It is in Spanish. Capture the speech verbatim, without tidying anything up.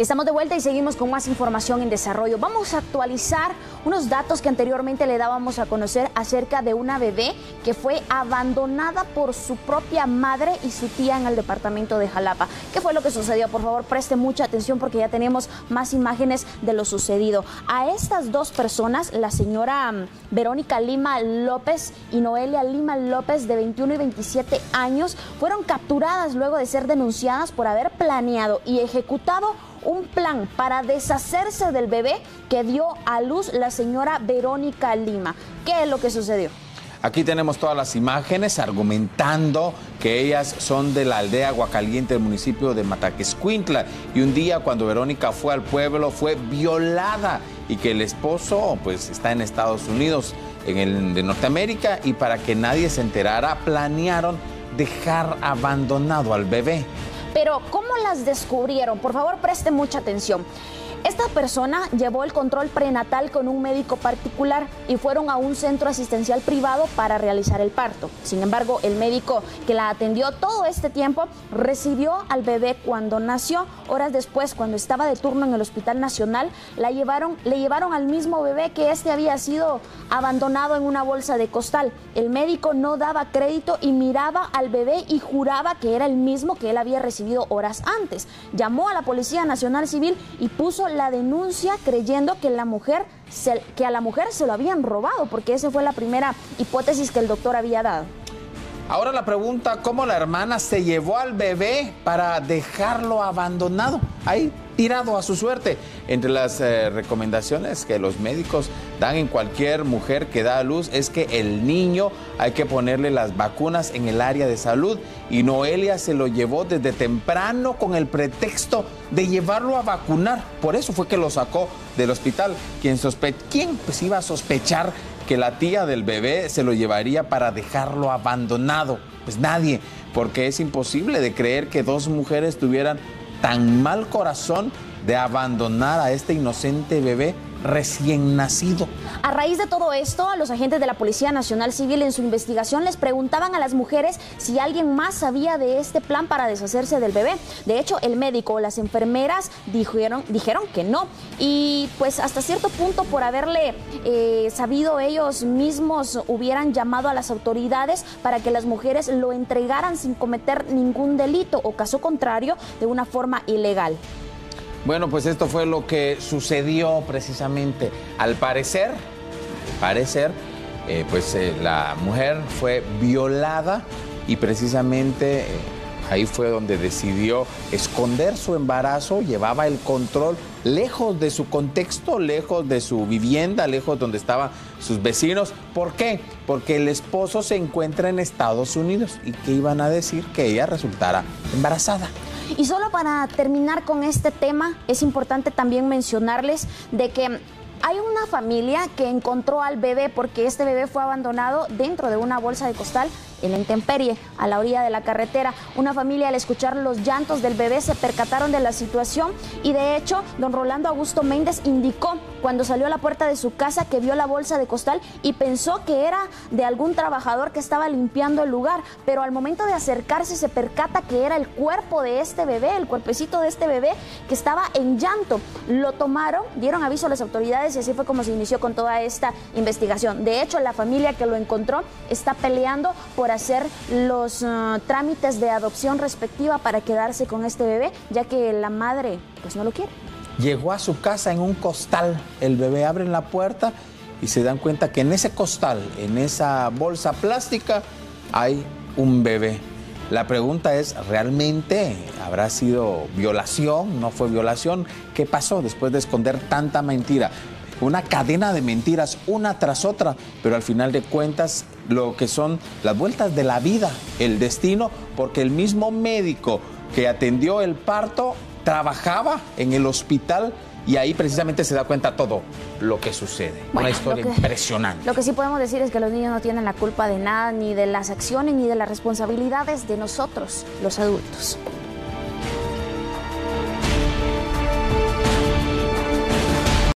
Estamos de vuelta y seguimos con más información en desarrollo. Vamos a actualizar unos datos que anteriormente le dábamos a conocer acerca de una bebé que fue abandonada por su propia madre y su tía en el departamento de Jalapa. ¿Qué fue lo que sucedió? Por favor, preste mucha atención porque ya tenemos más imágenes de lo sucedido. A estas dos personas, la señora Verónica Lima López y Noelia Lima López, de veintiuno y veintisiete años, fueron capturadas luego de ser denunciadas por haber planeado y ejecutado un plan para deshacerse del bebé que dio a luz la señora Verónica Lima. ¿Qué es lo que sucedió? Aquí tenemos todas las imágenes argumentando que ellas son de la aldea Aguacaliente del municipio de Mataquescuintla, y un día cuando Verónica fue al pueblo fue violada y que el esposo pues está en Estados Unidos, en el de Norteamérica, y para que nadie se enterara planearon dejar abandonado al bebé. Pero, ¿cómo las descubrieron? Por favor, preste mucha atención. Esta persona llevó el control prenatal con un médico particular y fueron a un centro asistencial privado para realizar el parto. Sin embargo, el médico que la atendió todo este tiempo recibió al bebé cuando nació. Horas después, cuando estaba de turno en el Hospital Nacional, la llevaron, le llevaron al mismo bebé que este había sido abandonado en una bolsa de costal. El médico no daba crédito y miraba al bebé y juraba que era el mismo que él había recibido horas antes. Llamó a la Policía Nacional Civil y puso la denuncia creyendo que la mujer se, que a la mujer se lo habían robado, porque esa fue la primera hipótesis que el doctor había dado. Ahora la pregunta, ¿cómo la hermana se llevó al bebé para dejarlo abandonado ahí tirado a su suerte? Entre las eh, recomendaciones que los médicos dan en cualquier mujer que da a luz es que el niño hay que ponerle las vacunas en el área de salud, y Noelia se lo llevó desde temprano con el pretexto de llevarlo a vacunar. Por eso fue que lo sacó del hospital. ¿Quién, sospe ¿Quién pues iba a sospechar que la tía del bebé se lo llevaría para dejarlo abandonado? Pues nadie, porque es imposible de creer que dos mujeres tuvieran tan mal corazón de abandonar a este inocente bebé recién nacido. A raíz de todo esto, los agentes de la Policía Nacional Civil en su investigación les preguntaban a las mujeres si alguien más sabía de este plan para deshacerse del bebé. De hecho, el médico o las enfermeras dijeron, dijeron que no. Y pues hasta cierto punto, por haberle eh, sabido ellos mismos, hubieran llamado a las autoridades para que las mujeres lo entregaran sin cometer ningún delito, o caso contrario, de una forma ilegal. Bueno, pues esto fue lo que sucedió precisamente. Al parecer, al parecer, eh, pues eh, la mujer fue violada y precisamente eh, ahí fue donde decidió esconder su embarazo. Llevaba el control lejos de su contexto, lejos de su vivienda, lejos donde estaban sus vecinos. ¿Por qué? Porque el esposo se encuentra en Estados Unidos y que iban a decir que ella resultara embarazada. Y solo para terminar con este tema, es importante también mencionarles de que hay una familia que encontró al bebé porque este bebé fue abandonado dentro de una bolsa de costal en la intemperie, a la orilla de la carretera. Una familia, al escuchar los llantos del bebé, se percataron de la situación y de hecho, don Rolando Augusto Méndez indicó cuando salió a la puerta de su casa que vio la bolsa de costal y pensó que era de algún trabajador que estaba limpiando el lugar, pero al momento de acercarse se percata que era el cuerpo de este bebé, el cuerpecito de este bebé que estaba en llanto. Lo tomaron, dieron aviso a las autoridades y así fue como se inició con toda esta investigación. De hecho, la familia que lo encontró está peleando por hacer los uh, trámites de adopción respectiva para quedarse con este bebé, ya que la madre pues no lo quiere. Llegó a su casa en un costal, el bebé, abren la puerta y se dan cuenta que en ese costal, en esa bolsa plástica, hay un bebé. La pregunta es, ¿realmente habrá sido violación? ¿No fue violación? ¿Qué pasó después de esconder tanta mentira? Una cadena de mentiras, una tras otra, pero al final de cuentas lo que son las vueltas de la vida, el destino, porque el mismo médico que atendió el parto trabajaba en el hospital y ahí precisamente se da cuenta todo lo que sucede. Bueno, una historia lo que, impresionante. Lo que sí podemos decir es que los niños no tienen la culpa de nada, ni de las acciones, ni de las responsabilidades de nosotros, los adultos.